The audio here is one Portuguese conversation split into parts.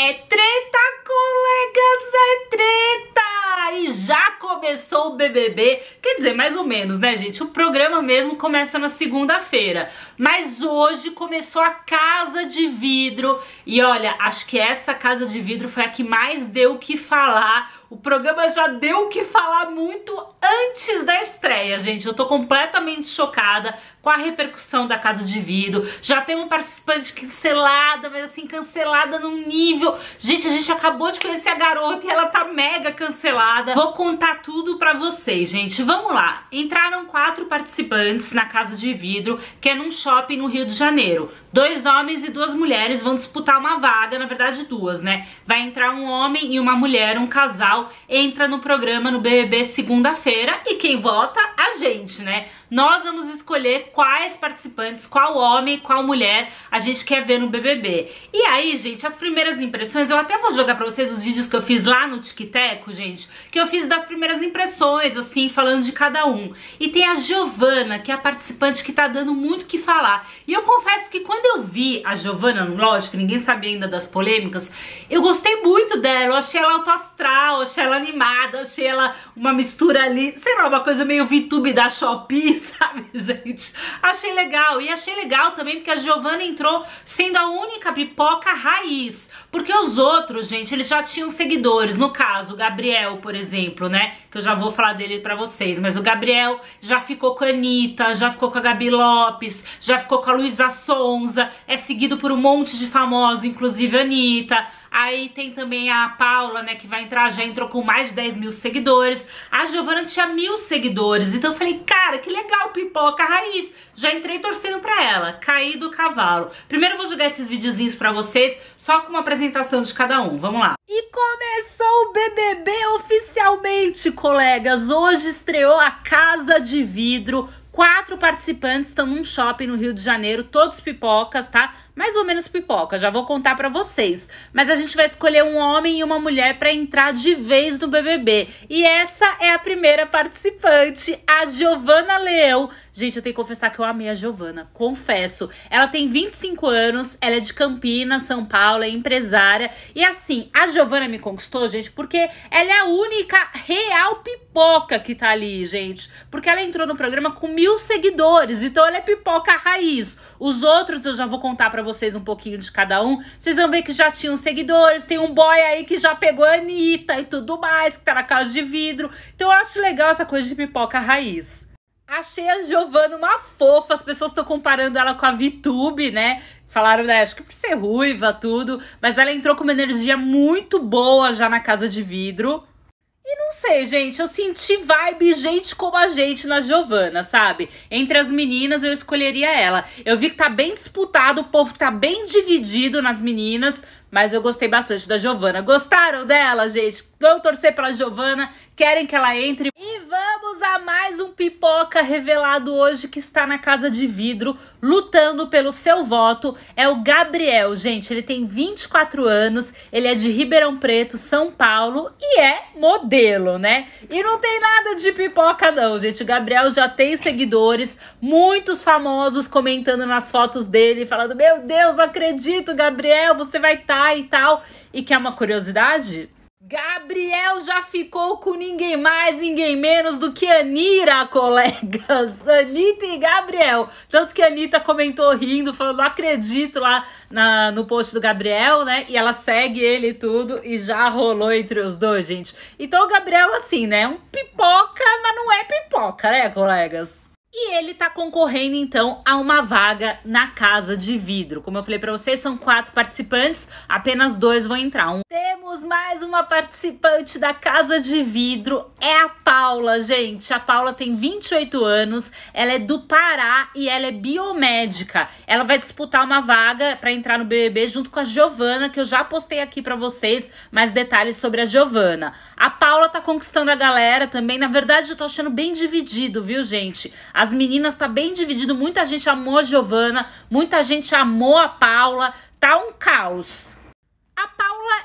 É treta, colegas, é treta! E já começou o BBB, quer dizer, mais ou menos, né, gente? O programa mesmo começa na segunda-feira, mas hoje começou a Casa de Vidro e olha, acho que essa Casa de Vidro foi a que mais deu o que falar. O programa já deu o que falar muito antes da estreia, gente. Eu tô completamente chocada com a repercussão da Casa de Vidro. Já tem um participante cancelada, mas assim, cancelada num nível... Gente, a gente acabou de conhecer a garota e ela tá mega cancelada. Vou contar tudo pra vocês, gente. Vamos lá. Entraram 4 participantes na Casa de Vidro, que é num shopping no Rio de Janeiro. 2 homens e 2 mulheres vão disputar uma vaga, na verdade 2, né? Vai entrar um homem e uma mulher, um casal, entra no programa no BBB segunda-feira e quem vota? A gente, né? Nós vamos escolher quais participantes, qual homem, qual mulher a gente quer ver no BBB. E aí, gente, as primeiras impressões, eu até vou jogar pra vocês os vídeos que eu fiz lá no TikTok, gente, que eu fiz das primeiras impressões, assim, falando de cada um. E tem a Giovana, que é a participante que tá dando muito o que falar. E eu confesso que quando eu vi a Giovana, lógico, ninguém sabia ainda das polêmicas, eu gostei muito dela, eu achei ela autoastral, achei ela animada, achei ela uma mistura ali, sei lá, uma coisa meio VTube da Shopee, sabe, gente? Achei legal. E achei legal também porque a Giovana entrou sendo a única pipoca raiz. Porque os outros, gente, eles já tinham seguidores. No caso, o Gabriel, por exemplo, né? Que eu já vou falar dele pra vocês. Mas o Gabriel já ficou com a Anitta, já ficou com a Gabi Lopes, já ficou com a Luísa Sonza. É seguido por um monte de famosos, inclusive a Anitta. Aí tem também a Paula, né, que vai entrar, já entrou com mais de 10 mil seguidores. A Giovana tinha 1000 seguidores. Então eu falei, cara, que legal, pipoca raiz. Já entrei torcendo pra ela, caí do cavalo. Primeiro eu vou jogar esses videozinhos pra vocês, só com uma apresentação de cada um. Vamos lá. E começou o BBB oficialmente, colegas. Hoje estreou a Casa de Vidro. 4 participantes estão num shopping no Rio de Janeiro, todos pipocas, tá? Mais ou menos pipoca, já vou contar pra vocês. Mas a gente vai escolher um homem e uma mulher pra entrar de vez no BBB. E essa é a primeira participante, a Giovana Leão. Gente, eu tenho que confessar que eu amei a Giovana, confesso. Ela tem 25 anos, ela é de Campinas, São Paulo, é empresária. E assim, a Giovana me conquistou, gente, porque ela é a única real pipoca que tá ali, gente. Porque ela entrou no programa com 1000 seguidores, então ela é pipoca raiz. Os outros eu já vou contar pra vocês um pouquinho de cada um. Vocês vão ver que já tinham seguidores, tem um boy aí que já pegou a Anitta e tudo mais, que tá na Casa de Vidro. Então eu acho legal essa coisa de pipoca raiz. Achei a Giovana uma fofa, as pessoas estão comparando ela com a VTube, né? Falaram, né, acho que por ser ruiva, tudo. Mas ela entrou com uma energia muito boa já na Casa de Vidro. E não sei, gente, eu senti vibe gente como a gente na Giovana, sabe? Entre as meninas eu escolheria ela. Eu vi que tá bem disputado, o povo tá bem dividido nas meninas, mas eu gostei bastante da Giovana. Gostaram dela, gente? Vão torcer pela Giovana? Querem que ela entre? E vamos a mais um pipoca revelado hoje que está na Casa de Vidro, lutando pelo seu voto. É o Gabriel, gente. Ele tem 24 anos, ele é de Ribeirão Preto, São Paulo e é modelo, né? E não tem nada de pipoca não, gente. O Gabriel já tem seguidores, muitos famosos comentando nas fotos dele, falando, meu Deus, não acredito, Gabriel, você vai estar e tal. E quer uma curiosidade? Gabriel já ficou com ninguém mais, ninguém menos do que Anira, colegas. Anitta e Gabriel. Tanto que a Anitta comentou rindo, falando, não acredito, lá no post do Gabriel, né? E ela segue ele e tudo, e já rolou entre os dois, gente. Então o Gabriel, assim, né? Um pipoca, mas não é pipoca, né, colegas? E ele tá concorrendo, então, a uma vaga na Casa de Vidro. Como eu falei pra vocês, são 4 participantes, apenas 2 vão entrar. Temos mais uma participante da Casa de Vidro, é a Paula, gente. A Paula tem 28 anos, ela é do Pará e ela é biomédica. Ela vai disputar uma vaga pra entrar no BBB junto com a Giovana, que eu já postei aqui pra vocês mais detalhes sobre a Giovana. A Paula tá conquistando a galera também. Na verdade, eu tô achando bem dividido, viu, gente? As meninas tá bem dividido, muita gente amou a Giovana, muita gente amou a Paula, tá um caos. A Paula é pipoca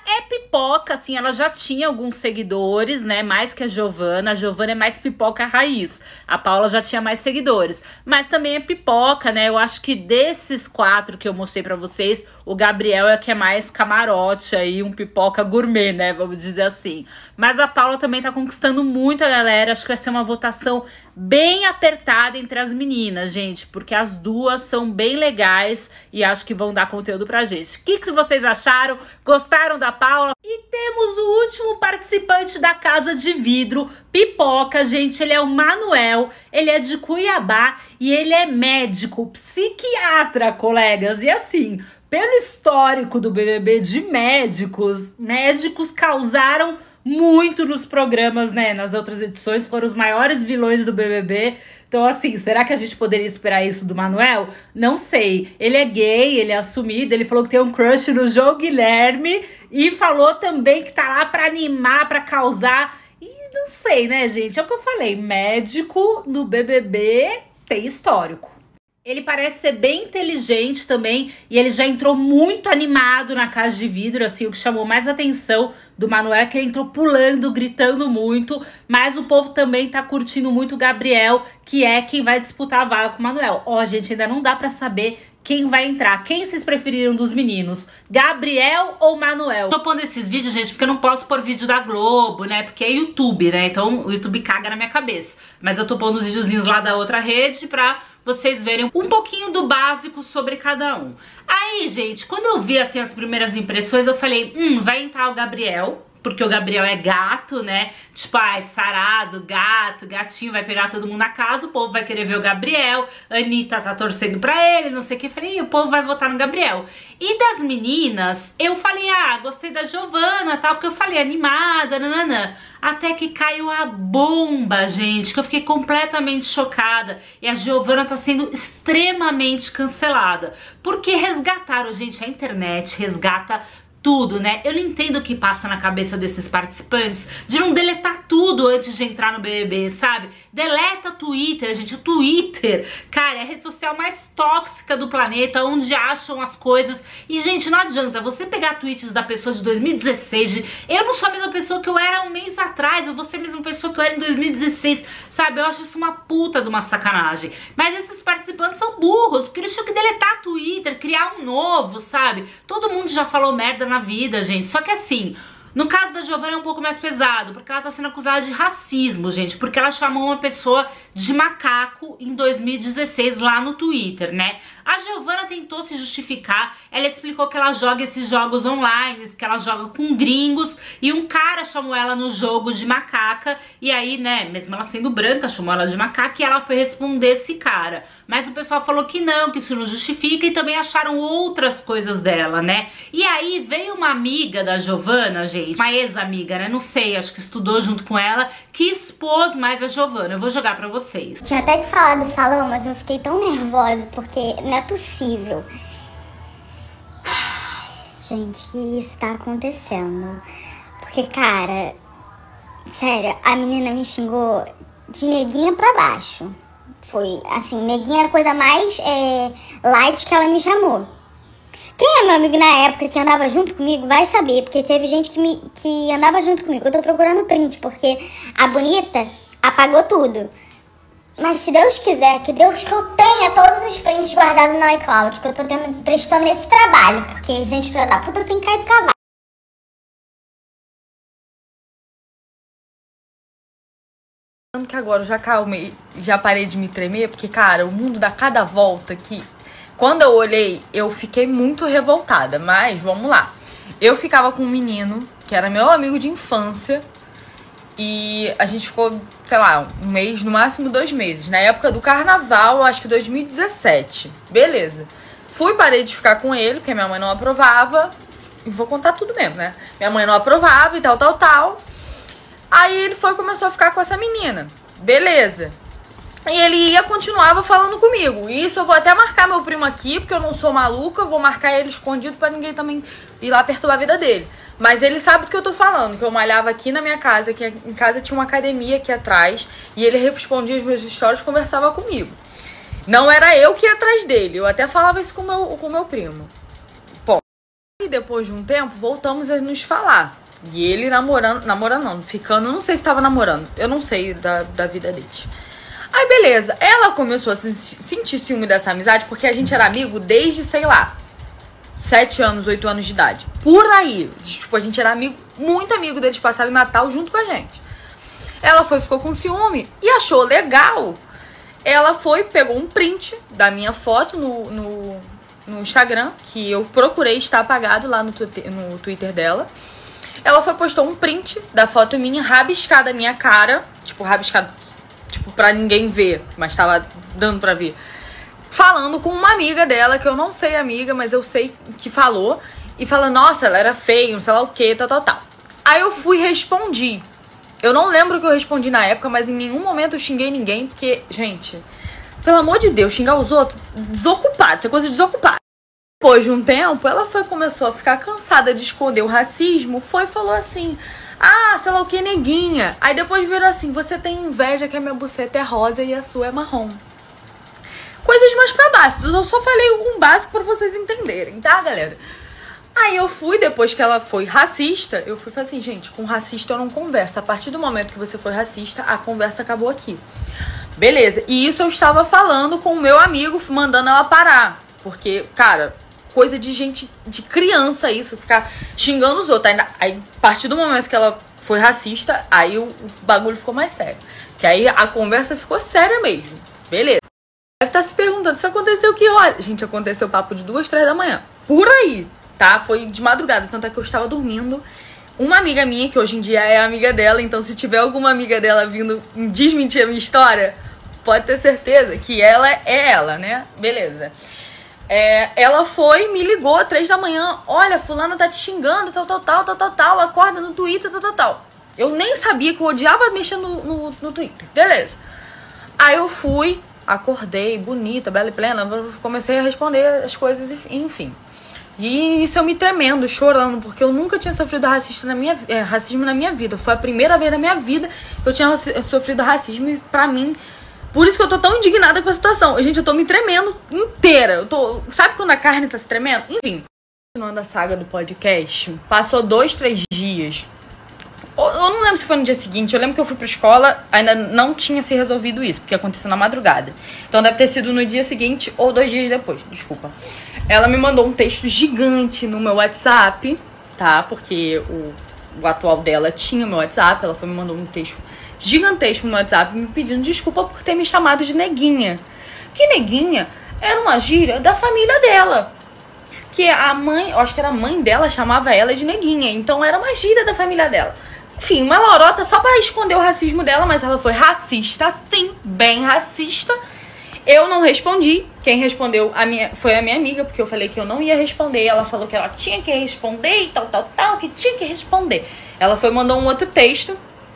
Pipoca, assim, ela já tinha alguns seguidores, né? Mais que a Giovana. A Giovana é mais pipoca raiz. A Paula já tinha mais seguidores. Mas também é pipoca, né? Eu acho que desses 4 que eu mostrei pra vocês, o Gabriel é que é mais camarote aí, um pipoca gourmet, né? Vamos dizer assim. Mas a Paula também tá conquistando muito a galera. Acho que vai ser uma votação bem apertada entre as meninas, gente, porque as duas são bem legais e acho que vão dar conteúdo pra gente. O que vocês acharam? Gostaram da Paula? E temos o último participante da Casa de Vidro, Pipoca, gente. Ele é o Manuel, ele é de Cuiabá e ele é médico, psiquiatra, colegas. E assim, pelo histórico do BBB de médicos causaram muito nos programas, né? Nas outras edições foram os maiores vilões do BBB. Então, assim, será que a gente poderia esperar isso do Manuel? Não sei. Ele é gay, ele é assumido, ele falou que tem um crush no João Guilherme e falou também que tá lá pra animar, pra causar. E não sei, né, gente? É o que eu falei, médico no BBB tem histórico. Ele parece ser bem inteligente também e ele já entrou muito animado na Casa de Vidro, assim, o que chamou mais atenção do Manuel é que ele entrou pulando, gritando muito, mas o povo também tá curtindo muito o Gabriel, que é quem vai disputar a vaga com o Manuel. Ó, gente, ainda não dá pra saber quem vai entrar. Quem vocês preferiram dos meninos? Gabriel ou Manuel? Tô pondo esses vídeos, gente, porque eu não posso pôr vídeo da Globo, né? Porque é YouTube, né? Então o YouTube caga na minha cabeça. Mas eu tô pondo os videozinhos lá da outra rede pra vocês verem um pouquinho do básico sobre cada um. Aí, gente, quando eu vi, assim, as primeiras impressões, eu falei, vai entrar o Gabriel, porque o Gabriel é gato, né? Tipo, sarado, gato, gatinho, vai pegar todo mundo na casa, o povo vai querer ver o Gabriel, a Anitta tá torcendo pra ele, não sei o que. Falei, o povo vai votar no Gabriel. E das meninas, eu falei, gostei da Giovana, tal, porque eu falei, animada, nananã. Até que caiu a bomba, gente, que eu fiquei completamente chocada. E a Giovana tá sendo extremamente cancelada. Porque resgataram, gente, a internet resgata tudo, né? Eu não entendo o que passa na cabeça desses participantes de não deletar tudo antes de entrar no BBB, sabe? Deleta Twitter, gente. O Twitter, cara, é a rede social mais tóxica do planeta, onde acham as coisas. E, gente, não adianta você pegar tweets da pessoa de 2016, eu não sou a mesma pessoa que eu era um mês atrás, eu vou ser a mesma pessoa que eu era em 2016, sabe? Eu acho isso uma puta de uma sacanagem. Mas esses participantes são burros, porque eles tinham que deletar Twitter, criar um novo, sabe? Todo mundo já falou merda na vida, gente. Só que assim, no caso da Giovana é um pouco mais pesado, porque ela tá sendo acusada de racismo, gente, porque ela chamou uma pessoa de macaco em 2016 lá no Twitter, né? A Giovana tentou se justificar, ela explicou que ela joga esses jogos online, que ela joga com gringos, e um cara chamou ela no jogo de macaca, e aí, né, mesmo ela sendo branca, chamou ela de macaca, e ela foi responder esse cara. Mas o pessoal falou que não, que isso não justifica, e também acharam outras coisas dela, né? E aí veio uma amiga da Giovana, gente, uma ex-amiga, né, não sei, acho que estudou junto com ela, que expôs mais a Giovana. Eu vou jogar pra vocês. Tinha até que falar do salão, mas eu fiquei tão nervosa, porque não é possível. Gente, que isso tá acontecendo. Porque, cara, sério, a menina me xingou de neguinha pra baixo. Foi, assim, neguinha era a coisa mais light que ela me chamou. Quem é meu amigo na época que andava junto comigo vai saber, porque teve gente que andava junto comigo. Eu tô procurando print, porque a bonita apagou tudo. Mas se Deus quiser, que Deus que eu tenha todos os prints guardados no iCloud, que eu tô prestando esse trabalho, porque gente filha da puta tem que cair do cavalo. Que agora eu já calmei, já parei de me tremer, porque, cara, o mundo dá cada volta que... Quando eu olhei, eu fiquei muito revoltada, mas vamos lá. Eu ficava com um menino, que era meu amigo de infância, e a gente ficou, sei lá, um mês, no máximo 2 meses. Na época do carnaval, acho que 2017. Beleza. Parei de ficar com ele, porque minha mãe não aprovava. E vou contar tudo mesmo, né? Minha mãe não aprovava e tal. Aí ele começou a ficar com essa menina. Beleza. E ele continuava falando comigo. Isso eu vou até marcar meu primo aqui, porque eu não sou maluca. Eu vou marcar ele escondido pra ninguém também ir lá perturbar a vida dele. Mas ele sabe do que eu tô falando, que eu malhava aqui na minha casa, que em casa tinha uma academia aqui atrás, e ele respondia os meus stories e conversava comigo. Não era eu que ia atrás dele, eu até falava isso com o meu primo. E depois de um tempo, voltamos a nos falar. E ele namorando não, ficando, não sei se estava namorando. Eu não sei da vida deles. Aí, beleza. Ela começou a sentir ciúme dessa amizade, porque a gente era amigo desde, sei lá, 7 anos, 8 anos de idade. Por aí. Tipo, a gente era amigo, muito amigo deles, passaram Natal junto com a gente. Ela ficou com ciúme e achou legal. Ela pegou um print da minha foto no Instagram, que eu procurei estar apagado lá no Twitter dela. Ela postou um print da foto minha, rabiscada a minha cara, tipo, rabiscado, tipo, pra ninguém ver, mas tava dando pra ver. Falando com uma amiga dela, que eu não sei amiga, mas eu sei que falou. E falando, nossa, ela era feia, não sei lá o que, tal. Aí eu fui e respondi. Eu não lembro o que eu respondi na época, mas em nenhum momento eu xinguei ninguém, porque, gente, pelo amor de Deus, xingar os outros, desocupado, isso é coisa de desocupado. Depois de um tempo, ela começou a ficar cansada de esconder o racismo, e falou assim, sei lá o que, neguinha. Aí depois virou assim, você tem inveja que a minha buceta é rosa e a sua é marrom. Coisas mais pra baixo, eu só falei um básico pra vocês entenderem, tá, galera? Aí eu depois que ela foi racista, eu falei assim, gente, com racista eu não converso. A partir do momento que você foi racista, a conversa acabou aqui. Beleza, e isso eu estava falando com o meu amigo, mandando ela parar. Porque, cara, coisa de gente, de criança isso, ficar xingando os outros. Aí, a partir do momento que ela foi racista, aí o bagulho ficou mais sério. Que aí a conversa ficou séria mesmo. Beleza. Deve estar se perguntando, isso aconteceu que hora? Gente, aconteceu papo de 2, 3 da manhã. Por aí. Tá? Foi de madrugada, tanto é que eu estava dormindo. Uma amiga minha, que hoje em dia é amiga dela, então se tiver alguma amiga dela vindo desmentir a minha história, pode ter certeza que ela é ela, né? Beleza. Ela me ligou 3 da manhã, olha, fulana tá te xingando, tal, acorda no Twitter, tal. Eu nem sabia que eu odiava mexer no Twitter. Beleza. Aí eu acordei, bonita, bela e plena, comecei a responder as coisas, enfim. E isso eu me tremendo, chorando, porque eu nunca tinha sofrido racismo na minha vida. Foi a primeira vez na minha vida que eu tinha sofrido racismo e pra mim... Por isso que eu tô tão indignada com a situação. Gente, eu tô me tremendo inteira. Sabe quando a carne tá se tremendo? Enfim. Continuando a saga do podcast, passou 2, 3 dias. Eu não lembro se foi no dia seguinte. Eu lembro que eu fui pra escola, ainda não tinha se resolvido isso, porque aconteceu na madrugada. Então deve ter sido no dia seguinte ou 2 dias depois, desculpa. Ela me mandou um texto gigante no meu WhatsApp, tá? Porque o atual dela tinha meu WhatsApp. Ela me mandou um texto gigantesco no WhatsApp me pedindo desculpa por ter me chamado de neguinha. Que neguinha era uma gíria da família dela. Que a mãe, eu acho que era a mãe dela, chamava ela de neguinha. Então era uma gíria da família dela. Enfim, uma lorota só pra esconder o racismo dela, mas ela foi racista, sim, bem racista. Eu não respondi. Quem respondeu foi a minha amiga, porque eu falei que eu não ia responder. Ela falou que ela tinha que responder e tal, que tinha que responder. Ela mandou um outro texto.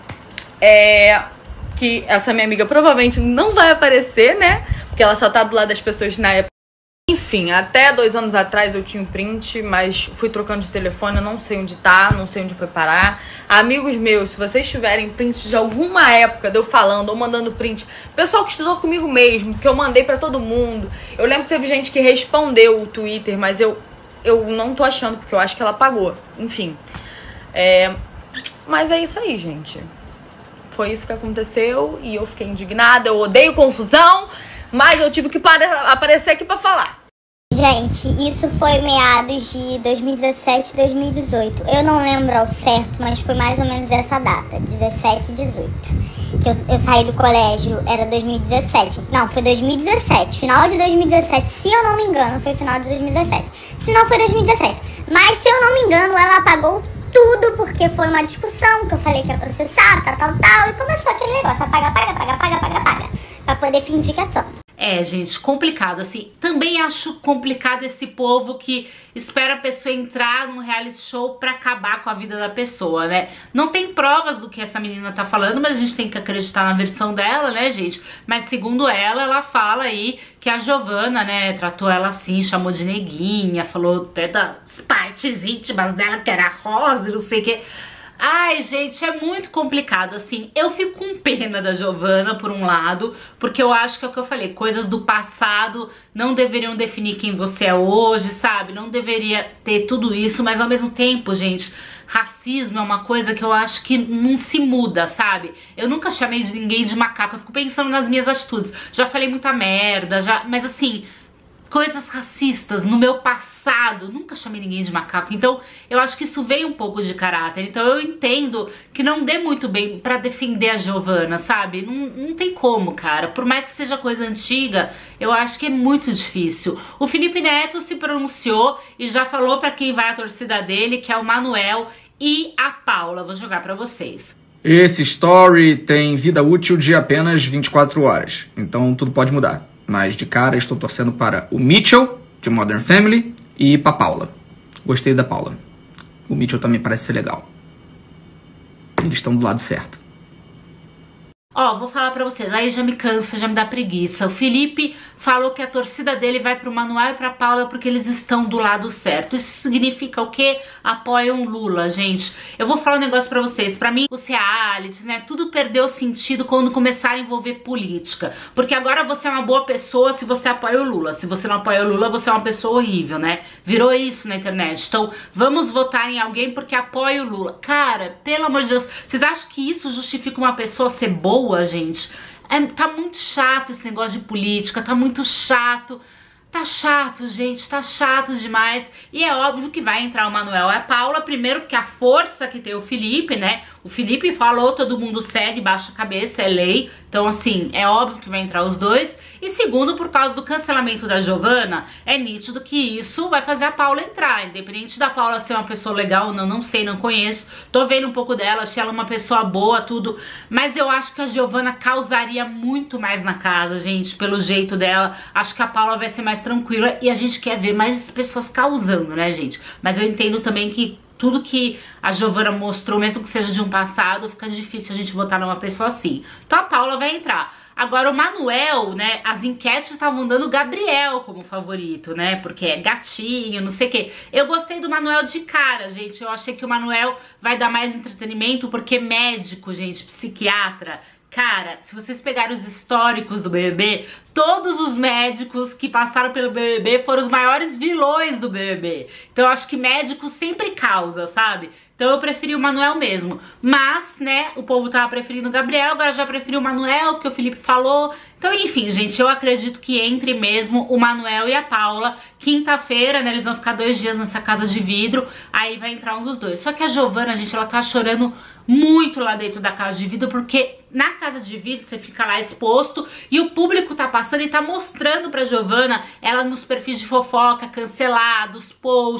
Que essa minha amiga provavelmente não vai aparecer, né? Porque ela só tá do lado das pessoas na época. Enfim, até 2 anos atrás eu tinha um print, mas fui trocando de telefone, eu não sei onde tá, não sei onde foi parar. Amigos meus, se vocês tiverem print de alguma época de eu falando ou mandando print, pessoal que estudou comigo mesmo, que eu mandei pra todo mundo. Eu lembro que teve gente que respondeu o Twitter, mas eu não tô achando, porque eu acho que ela apagou. Enfim. Mas é isso aí, gente. Foi isso que aconteceu e eu fiquei indignada, eu odeio confusão, mas eu tive que aparecer aqui pra falar. Gente, isso foi meados de 2017, 2018. Eu não lembro ao certo, mas foi mais ou menos essa data, 17 e 18. Que eu saí do colégio, era 2017. Não, foi 2017, final de 2017. Se eu não me engano, foi final de 2017. Se não, foi 2017. Mas, se eu não me engano, ela apagou tudo, porque foi uma discussão, que eu falei que ia processar, tal. E começou aquele negócio, apaga, pra poder fingir que é só. Gente, complicado, assim, também acho complicado esse povo que espera a pessoa entrar num reality show pra acabar com a vida da pessoa, né? Não tem provas do que essa menina tá falando, mas a gente tem que acreditar na versão dela, né, gente? Mas segundo ela fala aí que a Giovana, né, tratou ela assim, chamou de neguinha, falou até das partes íntimas dela que era rosa e não sei o que. Ai, gente, é muito complicado, assim, eu fico com pena da Giovanna, por um lado, porque eu acho que é o que eu falei, coisas do passado não deveriam definir quem você é hoje, sabe? Não deveria ter tudo isso, mas ao mesmo tempo, gente, racismo é uma coisa que eu acho que não se muda, sabe? Eu nunca chamei de ninguém de macaco, eu fico pensando nas minhas atitudes, já falei muita merda, mas assim... coisas racistas no meu passado, nunca chamei ninguém de macaco, então eu acho que isso veio um pouco de caráter, então eu entendo que não dê muito bem pra defender a Giovanna, sabe? Não tem como, cara, por mais que seja coisa antiga, eu acho que é muito difícil. O Felipe Neto se pronunciou e já falou pra quem vai a torcida dele, que é o Manuel e a Paula, vou jogar pra vocês. Esse story tem vida útil de apenas 24 horas, então tudo pode mudar. Mas de cara estou torcendo para o Mitchell, de Modern Family, e para Paula. Gostei da Paula. O Mitchell também parece ser legal. Eles estão do lado certo. Ó, vou falar pra vocês, aí já me cansa, já me dá preguiça. O Felipe falou que a torcida dele vai pro Manuel e pra Paula porque eles estão do lado certo. Isso significa o quê? Apoiam Lula, gente. Eu vou falar um negócio pra vocês. Pra mim, os realities, né, tudo perdeu sentido quando começaram a envolver política. Porque agora você é uma boa pessoa se você apoia o Lula. Se você não apoia o Lula, você é uma pessoa horrível, né? Virou isso na internet. Então, vamos votar em alguém porque apoia o Lula. Cara, pelo amor de Deus, vocês acham que isso justifica uma pessoa ser boa, gente? Tá muito chato esse negócio de política, tá muito chato. Tá chato, gente, tá chato demais. E é óbvio que vai entrar o Manuel e a Paula, primeiro porque a força que tem o Felipe, né? O Felipe falou, todo mundo segue, baixa a cabeça, é lei. Então, assim, é óbvio que vai entrar os dois. E segundo, por causa do cancelamento da Giovanna, é nítido que isso vai fazer a Paula entrar. Independente da Paula ser uma pessoa legal ou não, não sei, não conheço. Tô vendo um pouco dela, achei ela uma pessoa boa, tudo. Mas eu acho que a Giovanna causaria muito mais na casa, gente, pelo jeito dela. Acho que a Paula vai ser mais tranquila e a gente quer ver mais pessoas causando, né, gente? Mas eu entendo também que tudo que a Giovanna mostrou, mesmo que seja de um passado, fica difícil a gente votar numa pessoa assim. Então a Paula vai entrar. Agora o Manuel, né, as enquetes estavam dando o Gabriel como favorito, né, porque é gatinho, não sei o quê. Eu gostei do Manuel de cara, gente, eu achei que o Manuel vai dar mais entretenimento, porque médico, gente, psiquiatra... Cara, se vocês pegarem os históricos do BBB, todos os médicos que passaram pelo BBB foram os maiores vilões do BBB. Então eu acho que médico sempre causa, sabe? Então eu preferi o Manuel mesmo. Mas, né, o povo tava preferindo o Gabriel, agora já preferi o Manuel, que o Felipe falou. Então, enfim, gente, eu acredito que entre mesmo o Manuel e a Paula. Quinta-feira, né, eles vão ficar 2 dias nessa casa de vidro, aí vai entrar um dos dois. Só que a Giovanna, gente, ela tá chorando muito lá dentro da casa de vidro, porque na casa de vidro você fica lá exposto e o público tá passando e tá mostrando pra Giovanna ela nos perfis de fofoca, cancelados,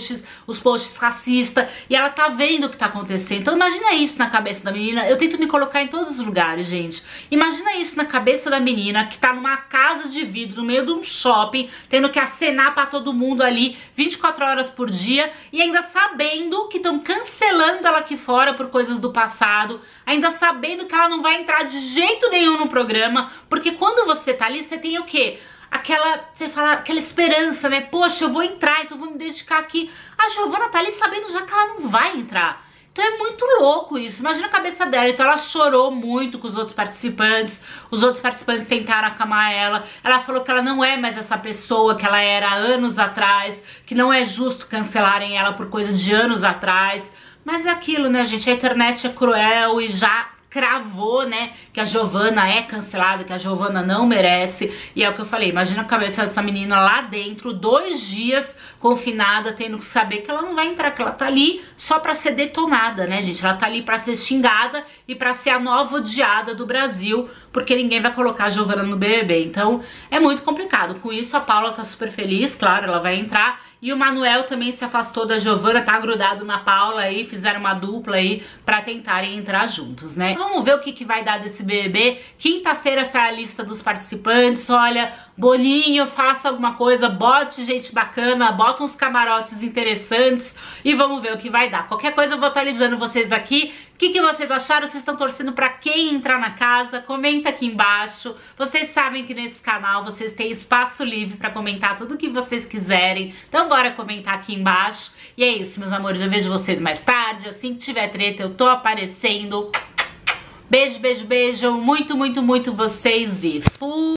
os posts racistas, e ela tá vendo o que tá acontecendo. Então imagina isso na cabeça da menina. Eu tento me colocar em todos os lugares, gente. Imagina isso na cabeça da menina que tá numa casa de vidro, no meio de um shopping, tendo que acenar pra todo mundo ali 24 horas por dia e ainda sabendo que estão cancelando ela aqui fora por coisas do passado, ainda sabendo que ela não vai entrar de jeito nenhum no programa, porque quando você tá ali, você tem o quê? Você fala, aquela esperança, né? Poxa, eu vou entrar, então eu vou me dedicar aqui. A Giovanna tá ali sabendo já que ela não vai entrar. Então é muito louco isso, imagina a cabeça dela. Então ela chorou muito com os outros participantes tentaram acalmar ela. Ela falou que ela não é mais essa pessoa que ela era há anos atrás, que não é justo cancelarem ela por coisa de anos atrás. Mas é aquilo, né, gente, a internet é cruel e já cravou, né, que a Giovanna é cancelada, que a Giovanna não merece. E é o que eu falei, imagina a cabeça dessa menina lá dentro, 2 dias confinada, tendo que saber que ela não vai entrar, que ela tá ali só pra ser detonada, né, gente? Ela tá ali pra ser xingada e pra ser a nova odiada do Brasil, porque ninguém vai colocar a Giovanna no BBB. Então é muito complicado. Com isso a Paula tá super feliz, claro, ela vai entrar. E o Manuel também se afastou da Giovanna, tá grudado na Paula aí, fizeram uma dupla aí pra tentarem entrar juntos, né? Vamos ver o que vai dar desse BBB. Quinta-feira sai a lista dos participantes. Olha, Boninho, faça alguma coisa, bote gente bacana, bota uns camarotes interessantes e vamos ver o que vai dar. Qualquer coisa eu vou atualizando vocês aqui. que vocês acharam? Vocês estão torcendo pra quem entrar na casa? Comenta aqui embaixo. Vocês sabem que nesse canal vocês têm espaço livre pra comentar tudo o que vocês quiserem. Então bora comentar aqui embaixo. E é isso, meus amores. Eu vejo vocês mais tarde. Assim que tiver treta, eu tô aparecendo. Beijo, beijo, beijo. Muito, muito, muito vocês e fui!